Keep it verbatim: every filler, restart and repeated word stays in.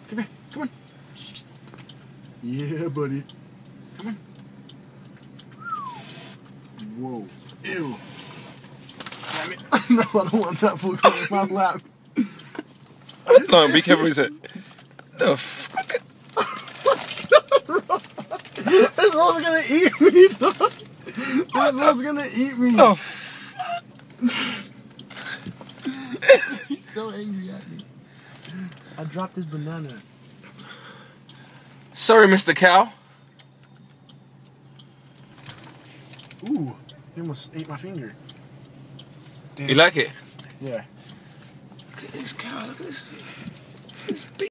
Come here. Come on. Yeah, buddy. Come on. Whoa. Ew. Damn it. No, I don't want that food going in my lap. No, be careful with it. The fuck? This one's gonna eat me, dog. This one's gonna eat me. Oh, fuck. He's so angry at me. I dropped his banana. Sorry, Mister Cow. Ooh, he almost ate my finger. Damn. You like it? Yeah. Look at this cow, look at this. This big.